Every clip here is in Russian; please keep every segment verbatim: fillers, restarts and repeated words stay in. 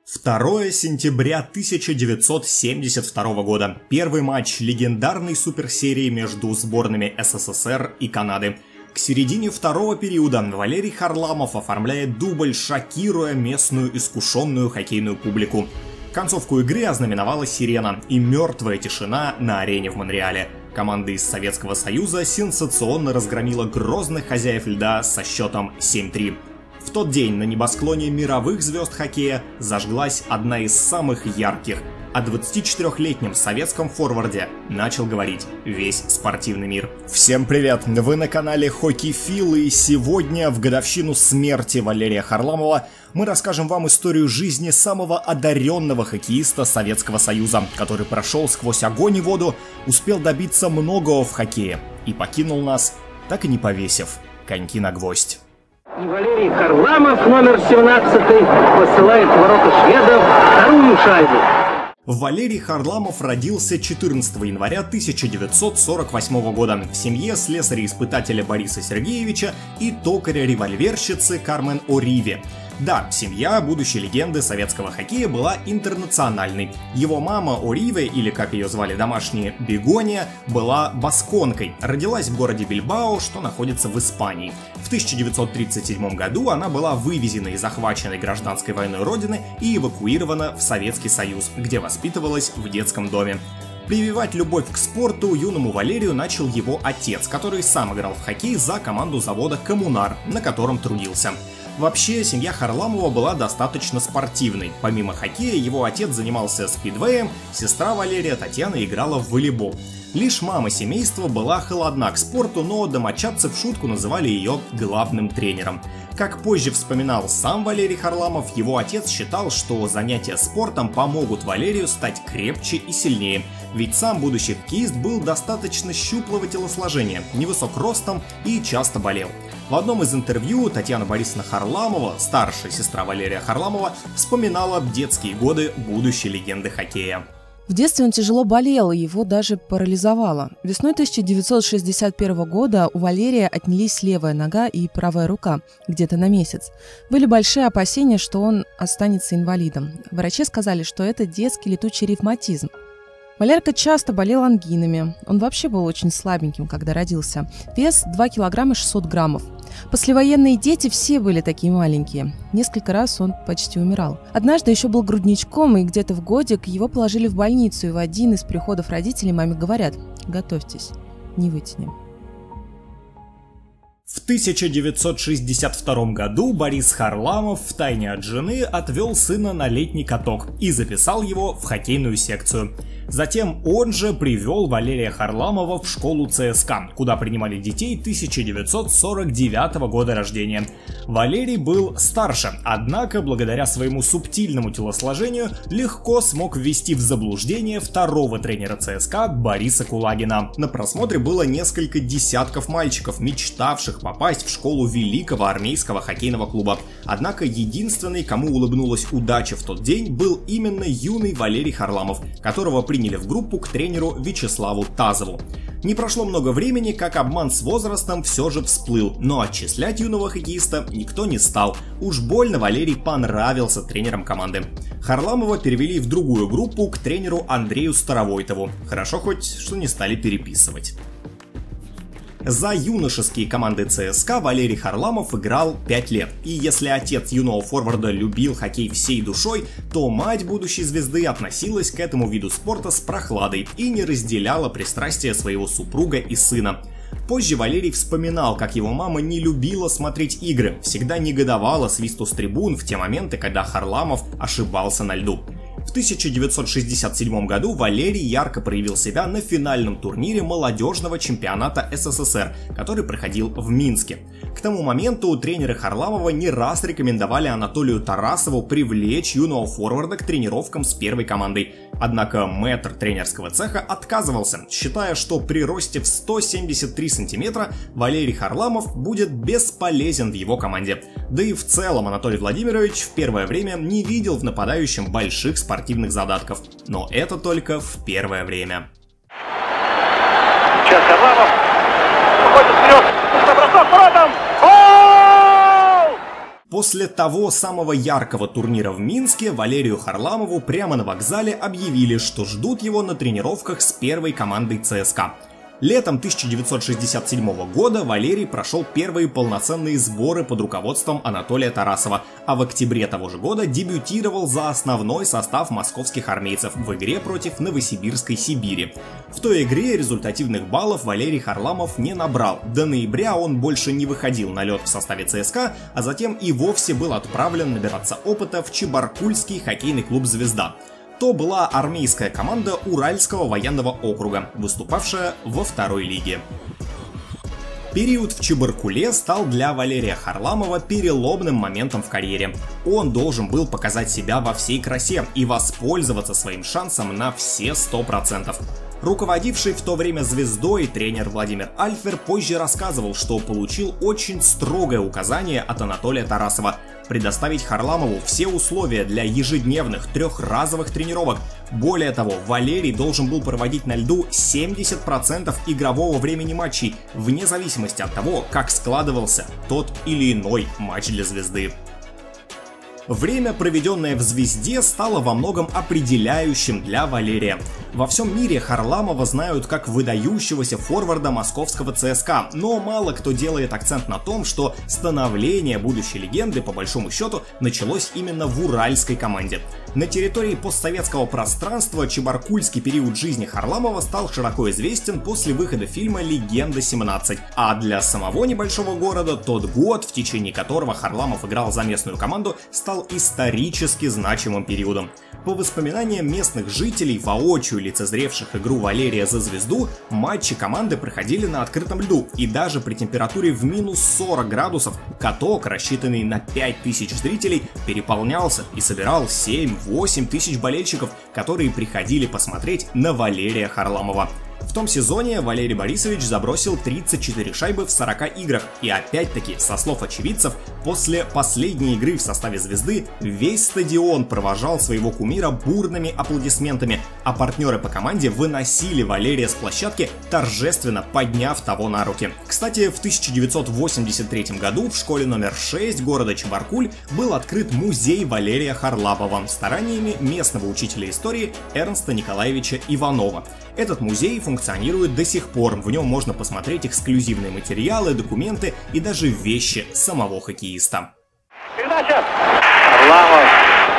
второе сентября тысяча девятьсот семьдесят второго года. Первый матч легендарной суперсерии между сборными СССР и Канады. К середине второго периода Валерий Харламов оформляет дубль, шокируя местную искушенную хоккейную публику. Концовку игры ознаменовала сирена и мертвая тишина на арене в Монреале. Команда из Советского Союза сенсационно разгромила грозных хозяев льда со счетом семь три. В тот день на небосклоне мировых звезд хоккея зажглась одна из самых ярких. О двадцатичетырёхлетнем советском форварде начал говорить весь спортивный мир. Всем привет! Вы на канале HockeyPhil, и сегодня, в годовщину смерти Валерия Харламова, мы расскажем вам историю жизни самого одаренного хоккеиста Советского Союза, который прошел сквозь огонь и воду, успел добиться многого в хоккее и покинул нас, так и не повесив коньки на гвоздь. И Валерий Харламов, номер семнадцатый, посылает в ворота шведов вторую шайбу. Валерий Харламов родился четырнадцатого января тысяча девятьсот сорок восьмого года в семье слесаря-испытателя Бориса Сергеевича и токаря-револьверщицы Кармен О'Риве. Да, семья будущей легенды советского хоккея была интернациональной. Его мама О'Риве, или как ее звали домашние, Бегония, была басконкой. Родилась в городе Бильбао, что находится в Испании. В тысяча девятьсот тридцать седьмом году она была вывезена из захваченной гражданской войной родины и эвакуирована в Советский Союз, где воспитывалась в детском доме. Прививать любовь к спорту юному Валерию начал его отец, который сам играл в хоккей за команду завода «Коммунар», на котором трудился. Вообще, семья Харламова была достаточно спортивной. Помимо хоккея, его отец занимался спидвеем, сестра Валерия, Татьяна, играла в волейбол. Лишь мама семейства была холодна к спорту, но домочадцы в шутку называли ее главным тренером. Как позже вспоминал сам Валерий Харламов, его отец считал, что занятия спортом помогут Валерию стать крепче и сильнее. Ведь сам будущий хоккеист был достаточно щуплого телосложения, невысок ростом и часто болел. В одном из интервью Татьяна Борисовна Харламова, старшая сестра Валерия Харламова, вспоминала детские годы будущей легенды хоккея. В детстве он тяжело болел, и его даже парализовало. Весной тысяча девятьсот шестьдесят первого года у Валерия отнялись левая нога и правая рука где-то на месяц. Были большие опасения, что он останется инвалидом. Врачи сказали, что это детский летучий ревматизм. Валерка часто болел ангинами. Он вообще был очень слабеньким, когда родился. Вес два килограмма шестьсот граммов. Послевоенные дети все были такие маленькие. Несколько раз он почти умирал. Однажды еще был грудничком, и где-то в годик его положили в больницу, и в один из приходов родителей маме говорят: «Готовьтесь, не вытянем». В тысяча девятьсот шестьдесят втором году Борис Харламов втайне от жены отвел сына на летний каток и записал его в хоккейную секцию. Затем он же привел Валерия Харламова в школу ЦСКА, куда принимали детей тысяча девятьсот сорок девятого года рождения. Валерий был старше, однако благодаря своему субтильному телосложению легко смог ввести в заблуждение второго тренера ЦСКА Бориса Кулагина. На просмотре было несколько десятков мальчиков, мечтавших попасть в школу великого армейского хоккейного клуба. Однако единственный, кому улыбнулась удача в тот день, был именно юный Валерий Харламов, которого приняли приняли в группу к тренеру Вячеславу Тазову. Не прошло много времени, как обман с возрастом все же всплыл, но отчислять юного хоккеиста никто не стал. Уж больно Валерий понравился тренерам команды. Харламова перевели в другую группу к тренеру Андрею Старовойтову. Хорошо хоть, что не стали переписывать. За юношеские команды ЦСКА Валерий Харламов играл пять лет. И если отец юного форварда любил хоккей всей душой, то мать будущей звезды относилась к этому виду спорта с прохладой и не разделяла пристрастия своего супруга и сына. Позже Валерий вспоминал, как его мама не любила смотреть игры, всегда негодовала свисту с трибун в те моменты, когда Харламов ошибался на льду. В тысяча девятьсот шестьдесят седьмом году Валерий ярко проявил себя на финальном турнире молодежного чемпионата СССР, который проходил в Минске. К тому моменту тренеры Харламова не раз рекомендовали Анатолию Тарасову привлечь юного форварда к тренировкам с первой командой. Однако мэтр тренерского цеха отказывался, считая, что при росте в сто семьдесят три сантиметра Валерий Харламов будет бесполезен в его команде. Да и в целом Анатолий Владимирович в первое время не видел в нападающем больших спортивных задатков. Но это только в первое время. Сейчас Харламов уходит вперед. Бросок воротам. После того самого яркого турнира в Минске Валерию Харламову прямо на вокзале объявили, что ждут его на тренировках с первой командой ЦСКА. Летом тысяча девятьсот шестьдесят седьмого года Валерий прошел первые полноценные сборы под руководством Анатолия Тарасова, а в октябре того же года дебютировал за основной состав московских армейцев в игре против Новосибирской Сибири. В той игре результативных баллов Валерий Харламов не набрал. До ноября он больше не выходил на лед в составе ЦСКА, а затем и вовсе был отправлен набираться опыта в Чебаркульский хоккейный клуб «Звезда». То была армейская команда Уральского военного округа, выступавшая во второй лиге. Период в Чебаркуле стал для Валерия Харламова переломным моментом в карьере. Он должен был показать себя во всей красе и воспользоваться своим шансом на все сто процентов. Руководивший в то время «Звездой» тренер Владимир Альфер позже рассказывал, что получил очень строгое указание от Анатолия Тарасова предоставить Харламову все условия для ежедневных трехразовых тренировок. Более того, Валерий должен был проводить на льду семьдесят процентов игрового времени матчей, вне зависимости от того, как складывался тот или иной матч для «Звезды». Время, проведенное в «Звезде», стало во многом определяющим для Валерия. Во всем мире Харламова знают как выдающегося форварда московского ЦСКА, но мало кто делает акцент на том, что становление будущей легенды, по большому счету, началось именно в уральской команде. На территории постсоветского пространства чебаркульский период жизни Харламова стал широко известен после выхода фильма «Легенда семнадцать», а для самого небольшого города тот год, в течение которого Харламов играл за местную команду, стал исторически значимым периодом. По воспоминаниям местных жителей, воочию лицезревших игру Валерия за «Звезду», матчи команды проходили на открытом льду, и даже при температуре в минус сорок градусов каток, рассчитанный на пять тысяч зрителей, переполнялся и собирал семь-восемь тысяч болельщиков, которые приходили посмотреть на Валерия Харламова. В том сезоне Валерий Борисович забросил тридцать четыре шайбы в сорока играх, и опять-таки, со слов очевидцев, после последней игры в составе «Звезды» весь стадион провожал своего кумира бурными аплодисментами, а партнеры по команде выносили Валерия с площадки, торжественно подняв того на руки. Кстати, в тысяча девятьсот восемьдесят третьем году в школе номер шесть города Чебаркуль был открыт музей Валерия Харламова стараниями местного учителя истории Эрнста Николаевича Иванова. Этот музей функционирует до сих пор, в нем можно посмотреть эксклюзивные материалы, документы и даже вещи самого хоккеиста. Передача! Харламов!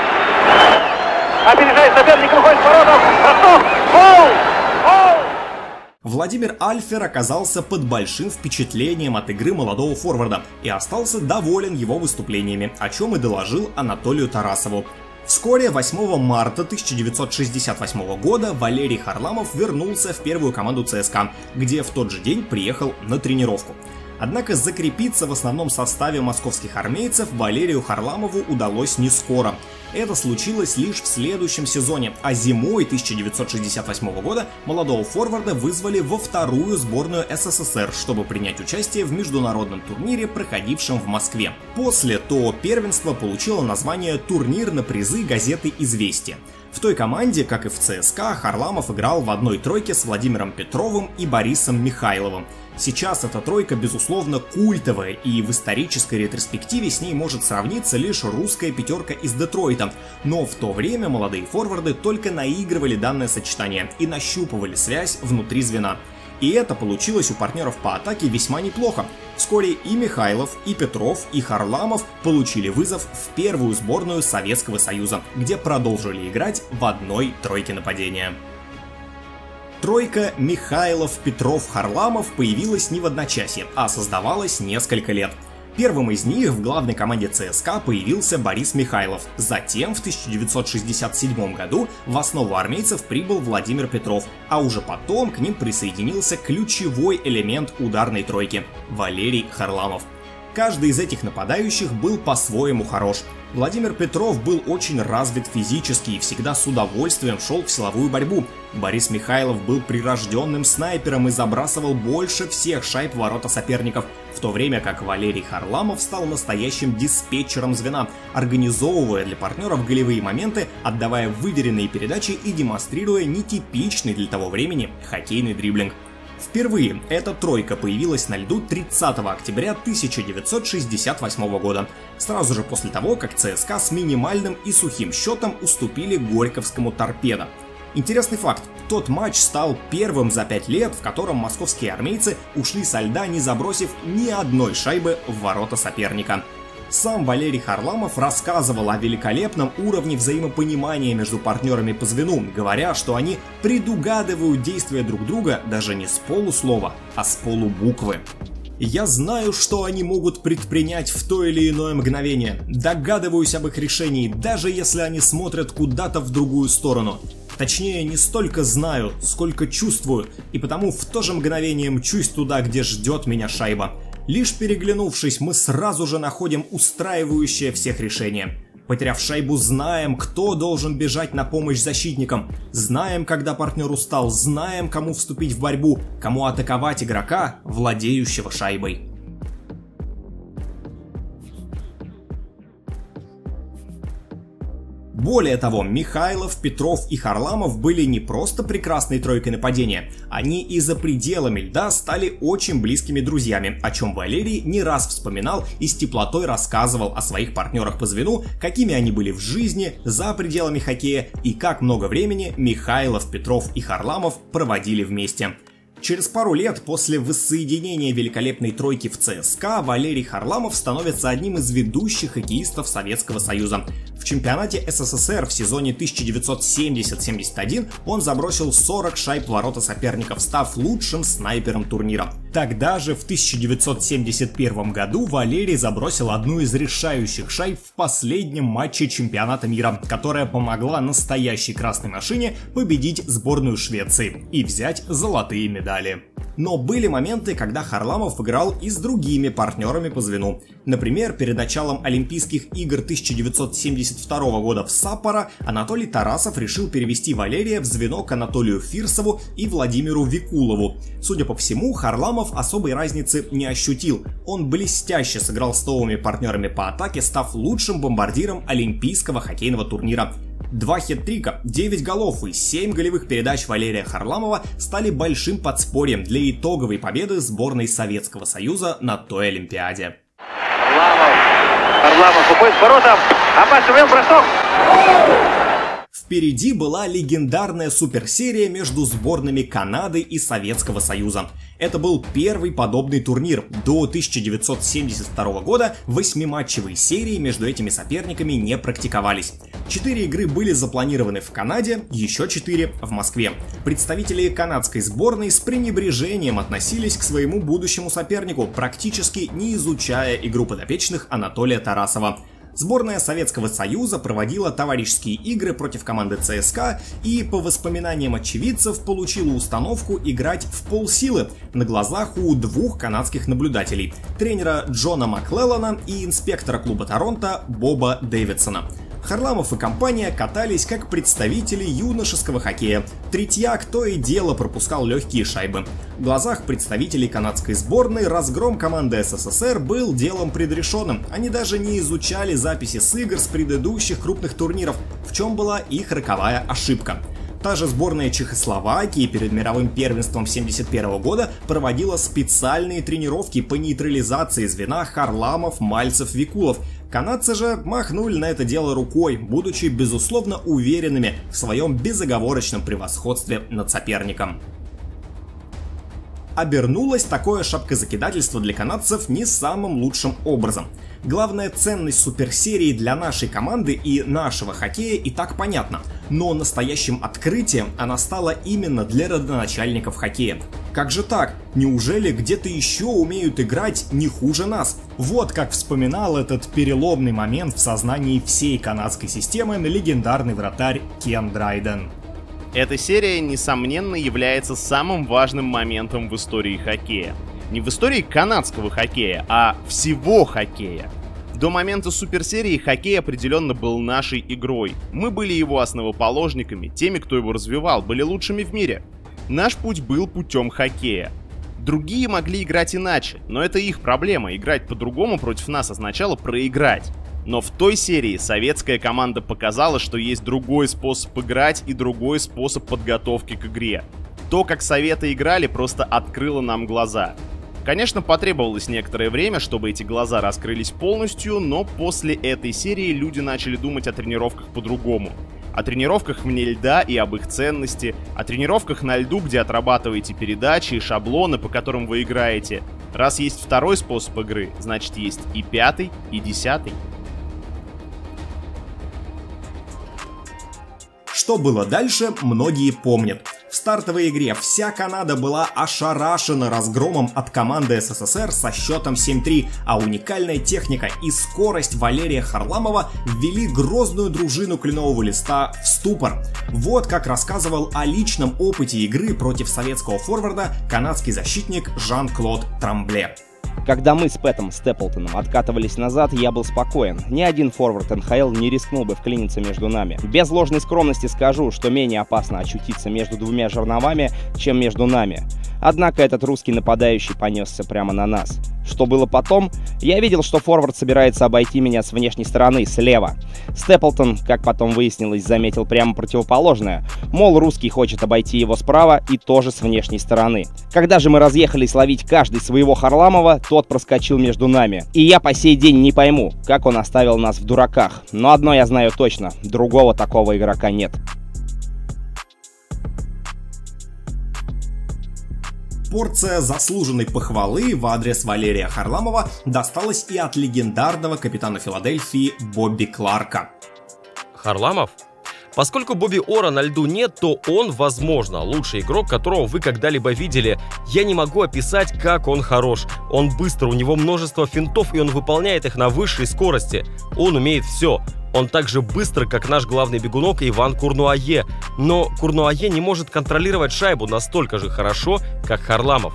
Опережает соперника, выходит в ворота! Ростов! Гол! Гол! Владимир Альфер оказался под большим впечатлением от игры молодого форварда и остался доволен его выступлениями, о чем и доложил Анатолию Тарасову. Вскоре, восьмого марта тысяча девятьсот шестьдесят восьмого года, Валерий Харламов вернулся в первую команду ЦСКА, где в тот же день приехал на тренировку. Однако закрепиться в основном составе московских армейцев Валерию Харламову удалось не скоро. Это случилось лишь в следующем сезоне, а зимой тысяча девятьсот шестьдесят восьмого года молодого форварда вызвали во вторую сборную СССР, чтобы принять участие в международном турнире, проходившем в Москве. После то первенство получило название «Турнир на призы» газеты «Известия». В той команде, как и в ЦСКА, Харламов играл в одной тройке с Владимиром Петровым и Борисом Михайловым. Сейчас эта тройка, безусловно, культовая, и в исторической ретроспективе с ней может сравниться лишь русская пятерка из Детройта. Но в то время молодые форварды только наигрывали данное сочетание и нащупывали связь внутри звена. И это получилось у партнеров по атаке весьма неплохо. Вскоре и Михайлов, и Петров, и Харламов получили вызов в первую сборную Советского Союза, где продолжили играть в одной тройке нападения. Тройка Михайлов, Петров, Харламов появилась не в одночасье, а создавалась несколько лет. Первым из них в главной команде ЦСКА появился Борис Михайлов. Затем в тысяча девятьсот шестьдесят седьмом году в основу армейцев прибыл Владимир Петров, а уже потом к ним присоединился ключевой элемент ударной тройки – Валерий Харламов. Каждый из этих нападающих был по-своему хорош. Владимир Петров был очень развит физически и всегда с удовольствием шел в силовую борьбу. Борис Михайлов был прирожденным снайпером и забрасывал больше всех шайб в ворота соперников, в то время как Валерий Харламов стал настоящим диспетчером звена, организовывая для партнеров голевые моменты, отдавая выверенные передачи и демонстрируя нетипичный для того времени хоккейный дриблинг. Впервые эта тройка появилась на льду тридцатого октября тысяча девятьсот шестьдесят восьмого года, сразу же после того, как ЦСКА с минимальным и сухим счетом уступили Горьковскому «Торпедо». Интересный факт, тот матч стал первым за пять лет, в котором московские армейцы ушли со льда, не забросив ни одной шайбы в ворота соперника. Сам Валерий Харламов рассказывал о великолепном уровне взаимопонимания между партнерами по звену, говоря, что они предугадывают действия друг друга даже не с полуслова, а с полубуквы. «Я знаю, что они могут предпринять в то или иное мгновение, догадываюсь об их решении, даже если они смотрят куда-то в другую сторону. Точнее, не столько знаю, сколько чувствую, и потому в то же мгновение мчусь туда, где ждет меня шайба. Лишь переглянувшись, мы сразу же находим устраивающее всех решение. Потеряв шайбу, знаем, кто должен бежать на помощь защитникам. Знаем, когда партнер устал, знаем, кому вступить в борьбу, кому атаковать игрока, владеющего шайбой». Более того, Михайлов, Петров и Харламов были не просто прекрасной тройкой нападения, они и за пределами льда стали очень близкими друзьями, о чем Валерий не раз вспоминал и с теплотой рассказывал о своих партнерах по звену, какими они были в жизни, за пределами хоккея и как много времени Михайлов, Петров и Харламов проводили вместе. Через пару лет после воссоединения великолепной тройки в ЦСКА Валерий Харламов становится одним из ведущих хоккеистов Советского Союза. В чемпионате СССР в сезоне тысяча девятьсот семьдесят — семьдесят один он забросил сорок шайб в ворота соперников, став лучшим снайпером турнира. Тогда же, в тысяча девятьсот семьдесят первом году, Валерий забросил одну из решающих шайб в последнем матче чемпионата мира, которая помогла настоящей красной машине победить сборную Швеции и взять золотые медали. Но были моменты, когда Харламов играл и с другими партнерами по звену. Например, перед началом Олимпийских игр тысяча девятьсот семьдесят второго года в Саппоро Анатолий Тарасов решил перевести Валерия в звено к Анатолию Фирсову и Владимиру Викулову. Судя по всему, Харламов особой разницы не ощутил. Он блестяще сыграл с новыми партнерами по атаке, став лучшим бомбардиром Олимпийского хоккейного турнира. Два хет-трика, девять голов и семь голевых передач Валерия Харламова стали большим подспорьем для итоговой победы сборной Советского Союза на той Олимпиаде. Харламов, Харламов уходит к воротам, опасный бросок. Впереди была легендарная суперсерия между сборными Канады и Советского Союза. Это был первый подобный турнир. До тысяча девятьсот семьдесят второго года восьмиматчевые серии между этими соперниками не практиковались. Четыре игры были запланированы в Канаде, еще четыре в Москве. Представители канадской сборной с пренебрежением относились к своему будущему сопернику, практически не изучая игру подопечных Анатолия Тарасова. Сборная Советского Союза проводила товарищеские игры против команды ЦСКА и, по воспоминаниям очевидцев, получила установку играть в полсилы на глазах у двух канадских наблюдателей – тренера Джона Маклеллана и инспектора клуба Торонто Боба Дэвидсона. Харламов и компания катались как представители юношеского хоккея. Третьяк то и дело пропускал легкие шайбы. В глазах представителей канадской сборной разгром команды СССР был делом предрешенным. Они даже не изучали записи с игр с предыдущих крупных турниров, в чем была их роковая ошибка. Та же сборная Чехословакии перед мировым первенством семьдесят первого года проводила специальные тренировки по нейтрализации звена Харламов, Мальцев, Викулов. Канадцы же махнули на это дело рукой, будучи безусловно уверенными в своем безоговорочном превосходстве над соперником. Обернулось такое шапкозакидательство для канадцев не самым лучшим образом. Главная ценность суперсерии для нашей команды и нашего хоккея и так понятна, но настоящим открытием она стала именно для родоначальников хоккея. Как же так? Неужели где-то еще умеют играть не хуже нас? Вот как вспоминал этот переломный момент в сознании всей канадской системы легендарный вратарь Кен Драйден. Эта серия, несомненно, является самым важным моментом в истории хоккея. Не в истории канадского хоккея, а всего хоккея. До момента суперсерии хоккей определенно был нашей игрой. Мы были его основоположниками, теми, кто его развивал, были лучшими в мире. Наш путь был путем хоккея. Другие могли играть иначе, но это их проблема. Играть по-другому против нас означало проиграть. Но в той серии советская команда показала, что есть другой способ играть и другой способ подготовки к игре. то, как советы играли, просто открыло нам глаза. Конечно, потребовалось некоторое время, чтобы эти глаза раскрылись полностью, но после этой серии люди начали думать о тренировках по-другому. О тренировках вне льда и об их ценности, о тренировках на льду, где отрабатываете передачи и шаблоны, по которым вы играете. Раз есть второй способ игры, значит есть и пятый, и десятый. Что было дальше, многие помнят. В стартовой игре вся Канада была ошарашена разгромом от команды СССР со счетом семь три, а уникальная техника и скорость Валерия Харламова ввели грозную дружину Кленового Листа в ступор. Вот как рассказывал о личном опыте игры против советского форварда канадский защитник Жан-Клод Трамбле. Когда мы с Пэтом Степлтоном откатывались назад, я был спокоен. Ни один форвард эн ха эл не рискнул бы вклиниться между нами. Без ложной скромности скажу, что менее опасно очутиться между двумя жерновами, чем между нами. Однако этот русский нападающий понесся прямо на нас. Что было потом? Я видел, что форвард собирается обойти меня с внешней стороны, слева. Степлтон, как потом выяснилось, заметил прямо противоположное. Мол, русский хочет обойти его справа и тоже с внешней стороны. Когда же мы разъехались ловить каждый своего Харламова, тот проскочил между нами. И я по сей день не пойму, как он оставил нас в дураках. Но одно я знаю точно, другого такого игрока нет. Порция заслуженной похвалы в адрес Валерия Харламова досталась и от легендарного капитана Филадельфии Бобби Кларка. Харламов? Поскольку Бобби Ора на льду нет, то он, возможно, лучший игрок, которого вы когда-либо видели. Я не могу описать, как он хорош. Он быстр, у него множество финтов, и он выполняет их на высшей скорости. Он умеет все. Он так же быстр, как наш главный бегунок Иван Курнуае. Но Курнуае не может контролировать шайбу настолько же хорошо, как Харламов.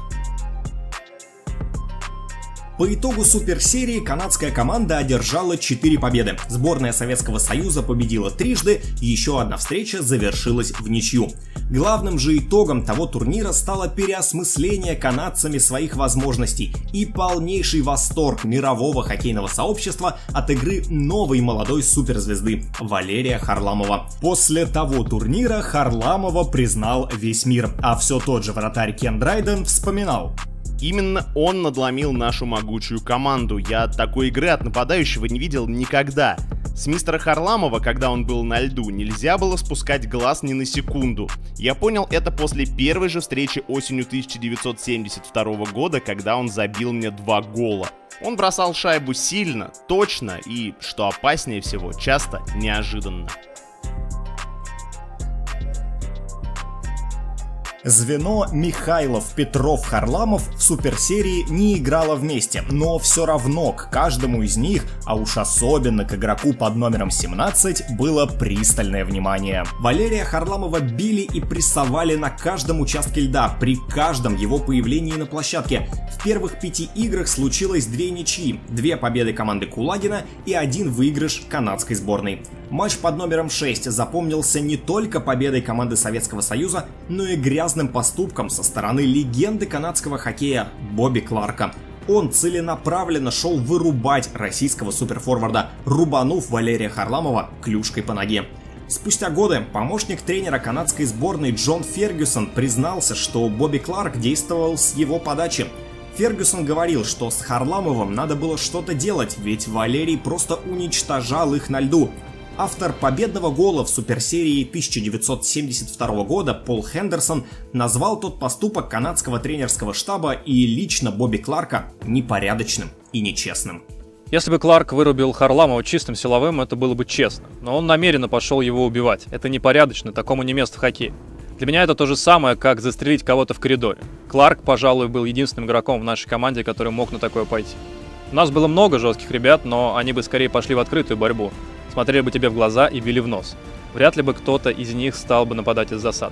По итогу суперсерии канадская команда одержала четыре победы. Сборная Советского Союза победила трижды, и еще одна встреча завершилась в ничью. Главным же итогом того турнира стало переосмысление канадцами своих возможностей и полнейший восторг мирового хоккейного сообщества от игры новой молодой суперзвезды Валерия Харламова. После того турнира Харламова признал весь мир, а все тот же вратарь Кен Драйден вспоминал: именно он надломил нашу могучую команду. Я такой игры от нападающего не видел никогда. С мистера Харламова, когда он был на льду, нельзя было спускать глаз ни на секунду. Я понял это после первой же встречи осенью тысяча девятьсот семьдесят второго года, когда он забил мне два гола. Он бросал шайбу сильно, точно и, что опаснее всего, часто неожиданно. Звено Михайлов-Петров-Харламов в суперсерии не играло вместе, но все равно к каждому из них, а уж особенно к игроку под номером семнадцать, было пристальное внимание. Валерия Харламова били и прессовали на каждом участке льда, при каждом его появлении на площадке. В первых пяти играх случилось две ничьи, две победы команды Кулагина и один выигрыш канадской сборной. Матч под номером шесть запомнился не только победой команды Советского Союза, но и грязным поступком со стороны легенды канадского хоккея Бобби Кларка. Он целенаправленно шел вырубать российского суперфорварда, рубанув Валерия Харламова клюшкой по ноге. Спустя годы помощник тренера канадской сборной Джон Фергюсон признался, что Бобби Кларк действовал с его подачи. Фергюсон говорил, что с Харламовым надо было что-то делать, ведь Валерий просто уничтожал их на льду. Автор победного гола в суперсерии тысяча девятьсот семьдесят второго года Пол Хендерсон назвал тот поступок канадского тренерского штаба и лично Бобби Кларка непорядочным и нечестным. Если бы Кларк вырубил Харламова чистым силовым, это было бы честно. Но он намеренно пошел его убивать. Это непорядочно, такому не место в хоккее. Для меня это то же самое, как застрелить кого-то в коридоре. Кларк, пожалуй, был единственным игроком в нашей команде, который мог на такое пойти. У нас было много жестких ребят, но они бы скорее пошли в открытую борьбу. Смотрели бы тебе в глаза и били в нос. Вряд ли бы кто-то из них стал бы нападать из засад.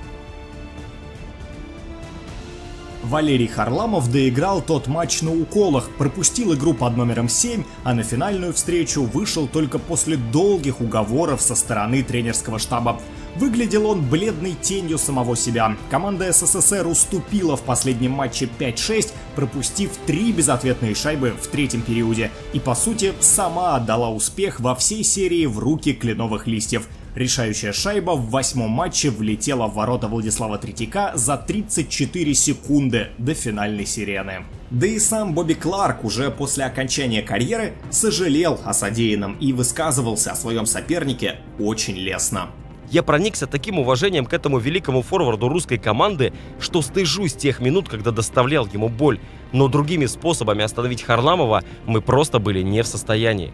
Валерий Харламов доиграл тот матч на уколах, пропустил игру под номером семь, а на финальную встречу вышел только после долгих уговоров со стороны тренерского штаба. Выглядел он бледной тенью самого себя. Команда СССР уступила в последнем матче пять шесть, пропустив три безответные шайбы в третьем периоде. И по сути сама отдала успех во всей серии в руки Кленовых Листьев. Решающая шайба в восьмом матче влетела в ворота Владислава Третьяка за тридцать четыре секунды до финальной сирены. Да и сам Бобби Кларк уже после окончания карьеры сожалел о содеянном и высказывался о своем сопернике очень лестно. Я проникся таким уважением к этому великому форварду русской команды, что стыжусь тех минут, когда доставлял ему боль, но другими способами остановить Харламова мы просто были не в состоянии.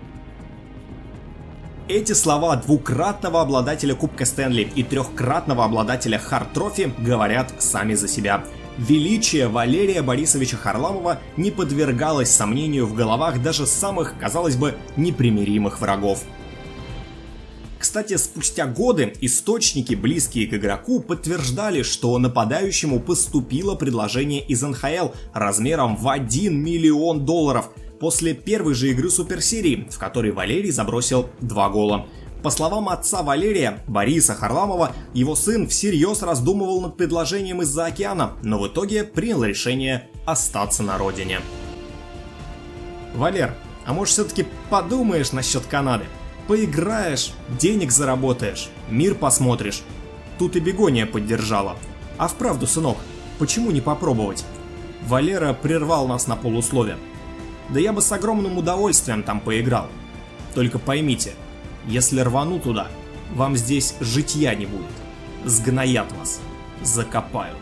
Эти слова двукратного обладателя Кубка Стэнли и трехкратного обладателя Харт Трофи говорят сами за себя. Величие Валерия Борисовича Харламова не подвергалось сомнению в головах даже самых, казалось бы, непримиримых врагов. Кстати, спустя годы источники, близкие к игроку, подтверждали, что нападающему поступило предложение из эн ха эл размером в один миллион долларов после первой же игры суперсерии, в которой Валерий забросил два гола. По словам отца Валерия, Бориса Харламова, его сын всерьез раздумывал над предложением из-за океана, но в итоге принял решение остаться на родине. Валер, а может все-таки подумаешь насчет Канады? Поиграешь, денег заработаешь, мир посмотришь. Тут и Бегония поддержала. А вправду, сынок, почему не попробовать? Валера прервал нас на полуслове. Да я бы с огромным удовольствием там поиграл. Только поймите, если рвану туда, вам здесь житья не будет. Сгноят вас, закопают.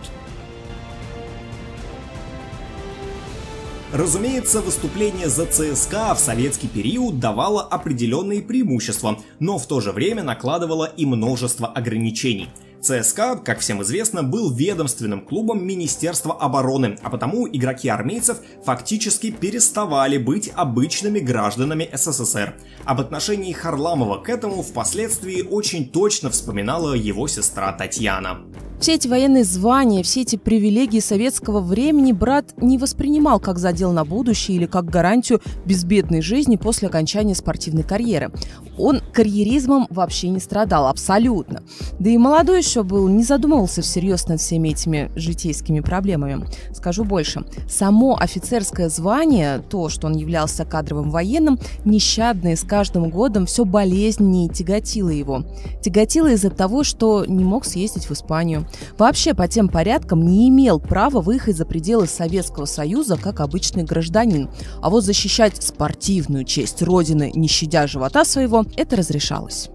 Разумеется, выступление за ЦСКА в советский период давало определенные преимущества, но в то же время накладывало и множество ограничений. ЦСКА, как всем известно, был ведомственным клубом Министерства обороны, а потому игроки армейцев фактически переставали быть обычными гражданами эс эс эс эр. Об отношении Харламова к этому впоследствии очень точно вспоминала его сестра Татьяна. Все эти военные звания, все эти привилегии советского времени брат не воспринимал как задел на будущее или как гарантию безбедной жизни после окончания спортивной карьеры. Он карьеризмом вообще не страдал, абсолютно. Да и молодой еще был, не задумывался всерьез над всеми этими житейскими проблемами. Скажу больше, само офицерское звание, то, что он являлся кадровым военным, нещадно и с каждым годом все болезненнее тяготило его. Тяготило из-за того, что не мог съездить в Испанию. Вообще, по тем порядкам не имел права выехать за пределы Советского Союза как обычный гражданин. А вот защищать спортивную честь Родины, не щадя живота своего, это разрешалось.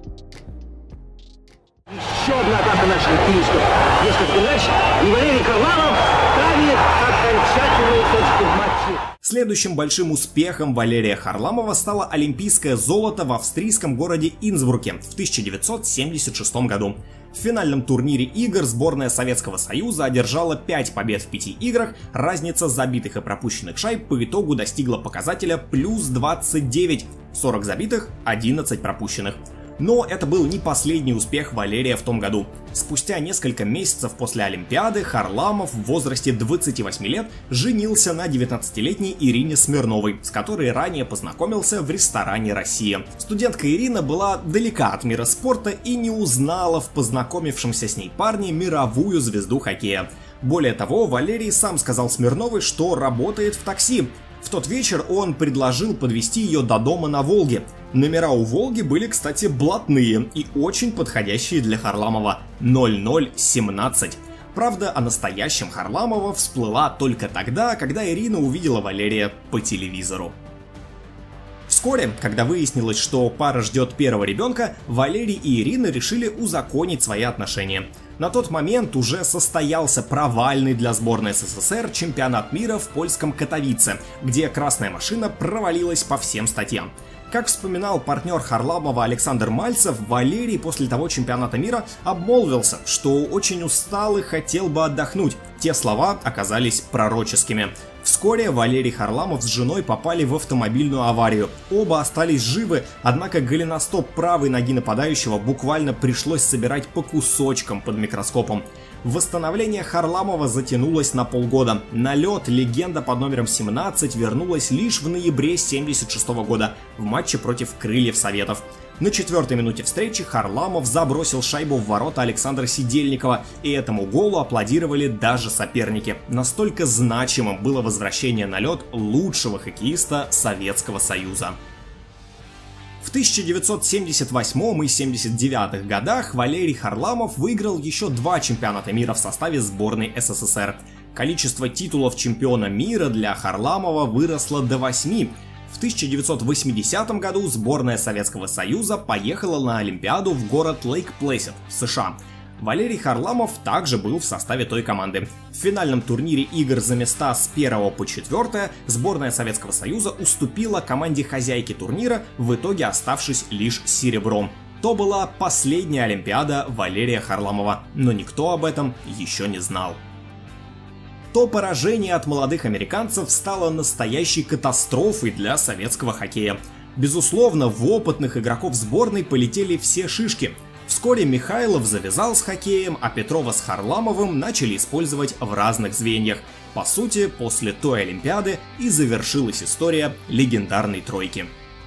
Еще одна атака наших хоккеистов. Несколько мяч, и Валерий Харламов ставит окончательную точку в матче. Следующим большим успехом Валерия Харламова стало олимпийское золото в австрийском городе Инсбруке в тысяча девятьсот семьдесят шестом году. В финальном турнире игр сборная Советского Союза одержала пять побед в пяти играх, разница забитых и пропущенных шайб по итогу достигла показателя плюс двадцать девять, сорок забитых, одиннадцать пропущенных. Но это был не последний успех Валерия в том году. Спустя несколько месяцев после Олимпиады Харламов в возрасте двадцати восьми лет женился на девятнадцатилетней Ирине Смирновой, с которой ранее познакомился в ресторане «Россия». Студентка Ирина была далека от мира спорта и не узнала в познакомившемся с ней парне мировую звезду хоккея. Более того, Валерий сам сказал Смирновой, что работает в такси. В тот вечер он предложил подвезти ее до дома на Волге. Номера у Волги были, кстати, блатные и очень подходящие для Харламова – ноль ноль семнадцать. Правда, о настоящем Харламова всплыла только тогда, когда Ирина увидела Валерия по телевизору. Вскоре, когда выяснилось, что пара ждет первого ребенка, Валерий и Ирина решили узаконить свои отношения. На тот момент уже состоялся провальный для сборной эс эс эс эр чемпионат мира в польском Катовице, где красная машина провалилась по всем статьям. Как вспоминал партнер Харламова Александр Мальцев, Валерий после того чемпионата мира обмолвился, что очень устал и хотел бы отдохнуть. Те слова оказались пророческими. Вскоре Валерий Харламов с женой попали в автомобильную аварию. Оба остались живы, однако голеностоп правой ноги нападающего буквально пришлось собирать по кусочкам под микроскопом. Восстановление Харламова затянулось на полгода. На лед легенда под номером семнадцать вернулась лишь в ноябре семьдесят шестого года в матче против Крыльев Советов. На четвертой минуте встречи Харламов забросил шайбу в ворота Александра Сидельникова, и этому голу аплодировали даже соперники. Настолько значимым было возвращение на лед лучшего хоккеиста Советского Союза. В тысяча девятьсот семьдесят восьмом и семьдесят девятом годах Валерий Харламов выиграл еще два чемпионата мира в составе сборной СССР. Количество титулов чемпиона мира для Харламова выросло до восьми. В тысяча девятьсот восьмидесятом году сборная Советского Союза поехала на Олимпиаду в город Лейк-Плэсид, США. Валерий Харламов также был в составе той команды. В финальном турнире игр за места с первого по четвёртое сборная Советского Союза уступила команде хозяйки турнира, в итоге оставшись лишь с серебром. То была последняя Олимпиада Валерия Харламова, но никто об этом еще не знал. То поражение от молодых американцев стало настоящей катастрофой для советского хоккея. Безусловно, в опытных игроков сборной полетели все шишки. Вскоре Михайлов завязал с хоккеем, а Петрова с Харламовым начали использовать в разных звеньях. По сути, после той Олимпиады и завершилась история легендарной тройки.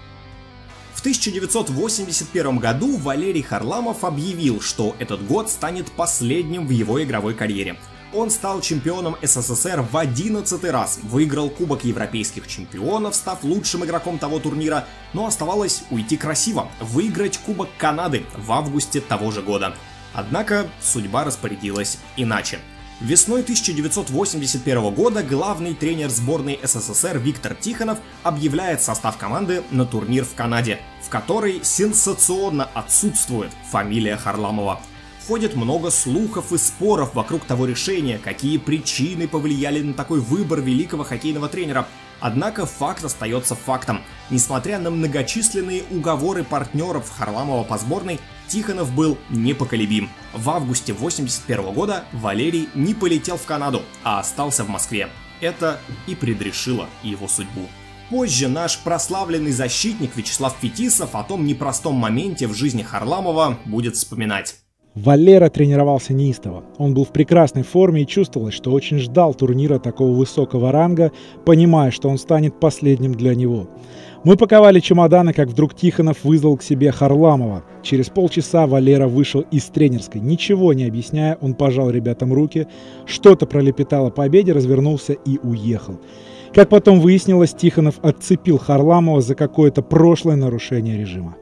В тысяча девятьсот восемьдесят первом году Валерий Харламов объявил, что этот год станет последним в его игровой карьере. Он стал чемпионом СССР в одиннадцатый раз, выиграл Кубок Европейских чемпионов, став лучшим игроком того турнира, но оставалось уйти красиво, выиграть Кубок Канады в августе того же года. Однако судьба распорядилась иначе. Весной тысяча девятьсот восемьдесят первого года главный тренер сборной СССР Виктор Тихонов объявляет состав команды на турнир в Канаде, в которой сенсационно отсутствует фамилия Харламова. Ходит много слухов и споров вокруг того решения, какие причины повлияли на такой выбор великого хоккейного тренера. Однако факт остается фактом. Несмотря на многочисленные уговоры партнеров Харламова по сборной, Тихонов был непоколебим. В августе восемьдесят первого года Валерий не полетел в Канаду, а остался в Москве. Это и предрешило его судьбу. Позже наш прославленный защитник Вячеслав Фетисов о том непростом моменте в жизни Харламова будет вспоминать. Валера тренировался неистово. Он был в прекрасной форме и чувствовалось, что очень ждал турнира такого высокого ранга, понимая, что он станет последним для него. Мы паковали чемоданы, как вдруг Тихонов вызвал к себе Харламова. Через полчаса Валера вышел из тренерской. Ничего не объясняя, он пожал ребятам руки, что-то пролепетал о победе, развернулся и уехал. Как потом выяснилось, Тихонов отцепил Харламова за какое-то прошлое нарушение режима.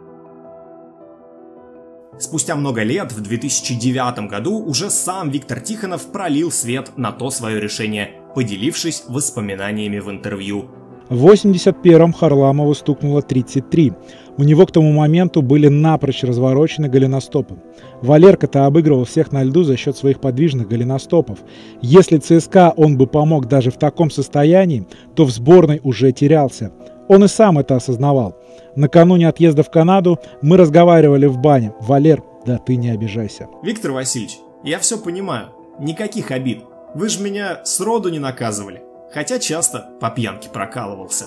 Спустя много лет, в две тысячи девятом году, уже сам Виктор Тихонов пролил свет на то свое решение, поделившись воспоминаниями в интервью. В восемьдесят первом Харламову стукнуло тридцать три. У него к тому моменту были напрочь разворочены голеностопы. Валерка-то обыгрывал всех на льду за счет своих подвижных голеностопов. Если ЦСКА он бы помог даже в таком состоянии, то в сборной уже терялся. Он и сам это осознавал. Накануне отъезда в Канаду мы разговаривали в бане. Валер, да ты не обижайся. Виктор Васильевич, я все понимаю. Никаких обид. Вы же меня сроду не наказывали. Хотя часто по пьянке прокалывался.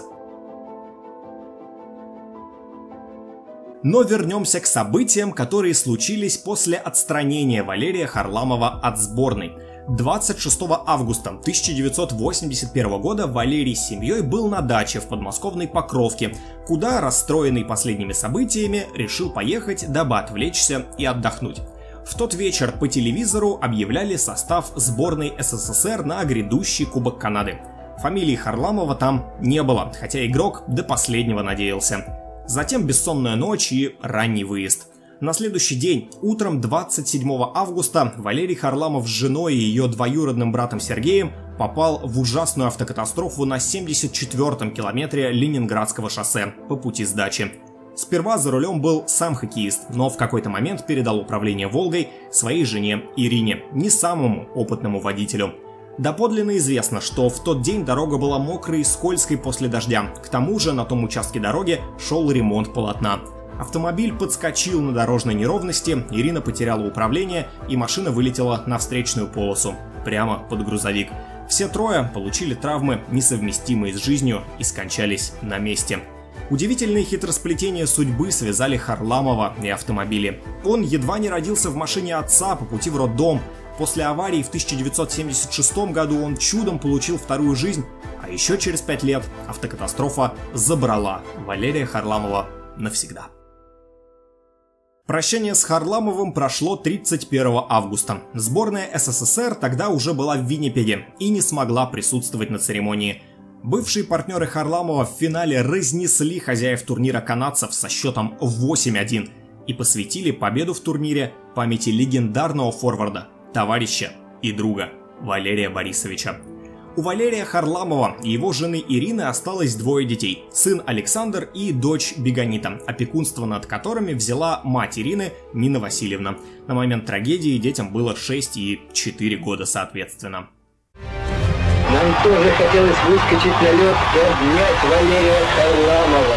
Но вернемся к событиям, которые случились после отстранения Валерия Харламова от сборной. двадцать шестого августа тысяча девятьсот восемьдесят первого года Валерий с семьей был на даче в подмосковной Покровке, куда, расстроенный последними событиями, решил поехать, дабы отвлечься и отдохнуть. В тот вечер по телевизору объявляли состав сборной СССР на грядущий Кубок Канады. Фамилии Харламова там не было, хотя игрок до последнего надеялся. Затем бессонная ночь и ранний выезд. На следующий день, утром двадцать седьмого августа, Валерий Харламов с женой и ее двоюродным братом Сергеем попал в ужасную автокатастрофу на семьдесят четвёртом километре Ленинградского шоссе по пути с дачи. Сперва за рулем был сам хоккеист, но в какой-то момент передал управление «Волгой» своей жене Ирине, не самому опытному водителю. Доподлинно известно, что в тот день дорога была мокрой и скользкой после дождя, к тому же на том участке дороги шел ремонт полотна. Автомобиль подскочил на дорожной неровности, Ирина потеряла управление и машина вылетела на встречную полосу, прямо под грузовик. Все трое получили травмы, несовместимые с жизнью, и скончались на месте. Удивительные хитросплетения судьбы связали Харламова и автомобили. Он едва не родился в машине отца по пути в роддом. После аварии в тысяча девятьсот семьдесят шестом году он чудом получил вторую жизнь, а еще через пять лет автокатастрофа забрала Валерия Харламова навсегда. Прощание с Харламовым прошло тридцать первого августа. Сборная СССР тогда уже была в Виннипеге и не смогла присутствовать на церемонии. Бывшие партнеры Харламова в финале разнесли хозяев турнира канадцев со счетом восемь один и посвятили победу в турнире памяти легендарного форварда, товарища и друга Валерия Борисовича. У Валерия Харламова и его жены Ирины осталось двое детей, сын Александр и дочь Бегонита, опекунство над которыми взяла мать Ирины, Нина Васильевна. На момент трагедии детям было шесть и четыре года соответственно. Нам тоже хотелось выскочить на лед и обнять Валерия Харламова.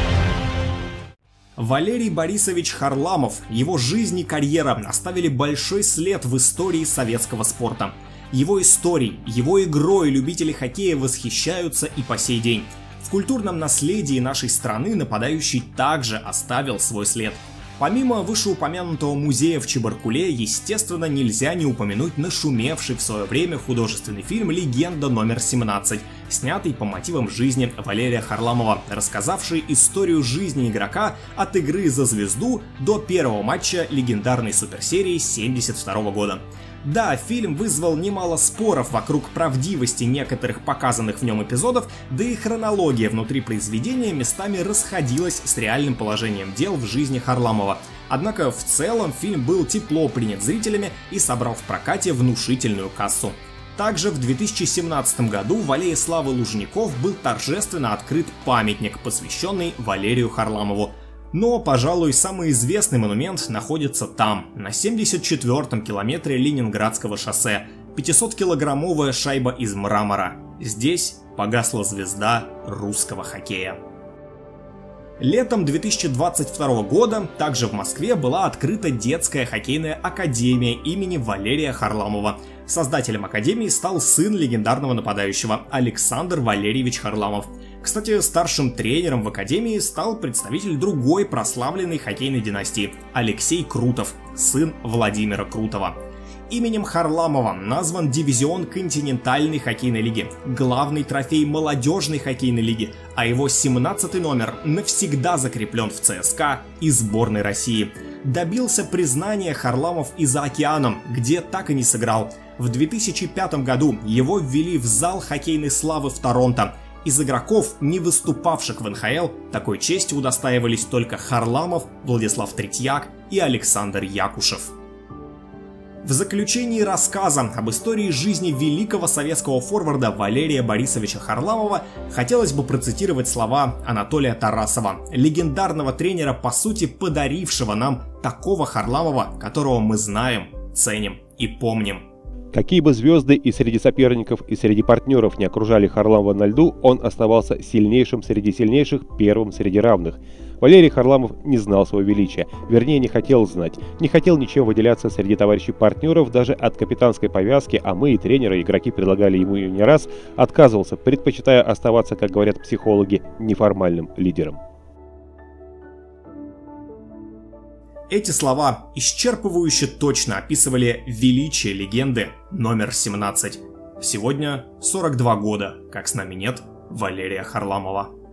Валерий Борисович Харламов, его жизнь и карьера оставили большой след в истории советского спорта. Его историей, его игрой любители хоккея восхищаются и по сей день. В культурном наследии нашей страны нападающий также оставил свой след. Помимо вышеупомянутого музея в Чебаркуле, естественно, нельзя не упомянуть нашумевший в свое время художественный фильм «Легенда номер семнадцать», снятый по мотивам жизни Валерия Харламова, рассказавший историю жизни игрока от игры за звезду до первого матча легендарной суперсерии семьдесят второго года. Да, фильм вызвал немало споров вокруг правдивости некоторых показанных в нем эпизодов, да и хронология внутри произведения местами расходилась с реальным положением дел в жизни Харламова. Однако в целом фильм был тепло принят зрителями и собрал в прокате внушительную кассу. Также в две тысячи семнадцатом году в Аллее Славы Лужников был торжественно открыт памятник, посвященный Валерию Харламову. Но, пожалуй, самый известный монумент находится там, на семьдесят четвёртом километре Ленинградского шоссе. пятисоткилограммовая шайба из мрамора. Здесь погасла звезда русского хоккея. Летом две тысячи двадцать второго года также в Москве была открыта детская хоккейная академия имени Валерия Харламова. Создателем академии стал сын легендарного нападающего Александр Валерьевич Харламов. Кстати, старшим тренером в академии стал представитель другой прославленной хоккейной династии Алексей Крутов, сын Владимира Крутова. Именем Харламова назван дивизион континентальной хоккейной лиги, главный трофей молодежной хоккейной лиги, а его семнадцатый номер навсегда закреплен в ЦСКА и сборной России. Добился признания Харламов и за океаном, где так и не сыграл. В две тысячи пятом году его ввели в зал хоккейной славы в Торонто. Из игроков, не выступавших в эн ха эл, такой чести удостаивались только Харламов, Владислав Третьяк и Александр Якушев. В заключении рассказа об истории жизни великого советского форварда Валерия Борисовича Харламова хотелось бы процитировать слова Анатолия Тарасова, легендарного тренера, по сути подарившего нам такого Харламова, которого мы знаем, ценим и помним. Какие бы звезды и среди соперников, и среди партнеров не окружали Харламова на льду, он оставался сильнейшим среди сильнейших, первым среди равных. Валерий Харламов не знал своего величия, вернее не хотел знать, не хотел ничем выделяться среди товарищей партнеров, даже от капитанской повязки, а мы и тренеры, и игроки предлагали ему ее не раз, отказывался, предпочитая оставаться, как говорят психологи, неформальным лидером. Эти слова исчерпывающе точно описывали величие легенды номер семнадцать. Сегодня сорок два года, как с нами нет Валерия Харламова.